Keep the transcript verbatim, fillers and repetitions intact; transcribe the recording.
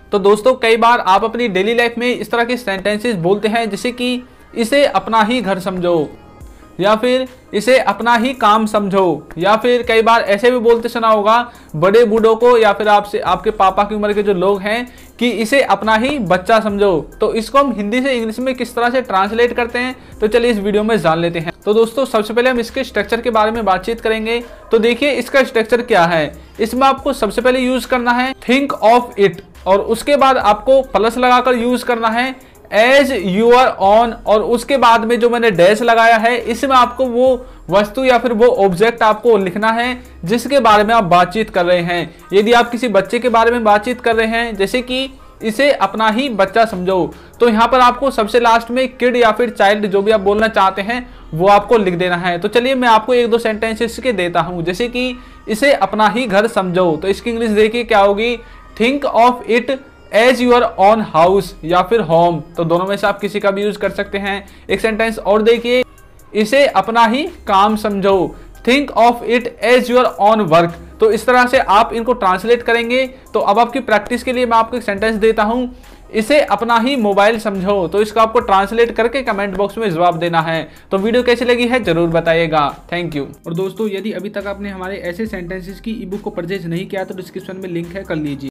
तो दोस्तों कई बार आप अपनी डेली लाइफ में इस तरह के सेंटेंसेस बोलते हैं, जैसे कि इसे अपना ही घर समझो, या फिर इसे अपना ही काम समझो, या फिर कई बार ऐसे भी बोलते सुना होगा बड़े बूढ़ों को या फिर आपसे आपके पापा की उम्र के जो लोग हैं कि इसे अपना ही बच्चा समझो। तो इसको हम हिंदी से इंग्लिश में किस तरह से ट्रांसलेट करते हैं, तो चलिए इस वीडियो में जान लेते हैं। तो दोस्तों सबसे पहले हम इसके स्ट्रक्चर के बारे में बातचीत करेंगे। तो देखिए इसका स्ट्रक्चर क्या है। इसमें आपको सबसे पहले यूज करना है थिंक ऑफ इट, और उसके बाद आपको प्लस लगाकर यूज करना है एज यूर ऑन, और उसके बाद में जो मैंने डैश लगाया है इसमें आपको वो वस्तु या फिर वो ऑब्जेक्ट आपको लिखना है जिसके बारे में आप बातचीत कर रहे हैं। यदि आप किसी बच्चे के बारे में बातचीत कर रहे हैं, जैसे कि इसे अपना ही बच्चा समझो, तो यहाँ पर आपको सबसे लास्ट में किड या फिर चाइल्ड जो भी आप बोलना चाहते हैं वो आपको लिख देना है। तो चलिए मैं आपको एक दो सेंटेंसेस के देता हूँ, जैसे कि इसे अपना ही घर समझो, तो इसकी इंग्लिश देखिए क्या होगी, think of it as your own house या फिर होम। तो दोनों में से आप किसी का भी यूज कर सकते हैं। एक सेंटेंस और देखिए, इसे अपना ही काम समझो, think of it as your own work. तो इस तरह से आप इनको ट्रांसलेट करेंगे। तो अब आपकी प्रैक्टिस के लिए मैं आपको एक सेंटेंस देता हूं, इसे अपना ही मोबाइल समझो। तो इसको आपको ट्रांसलेट करके कमेंट बॉक्स में जवाब देना है। तो वीडियो कैसी लगी है जरूर बताइएगा। Thank you. और दोस्तों यदि अभी तक आपने हमारे ऐसे सेंटेंसेस की ई बुक को परचेज नहीं किया तो डिस्क्रिप्शन में लिंक है, कर लीजिए।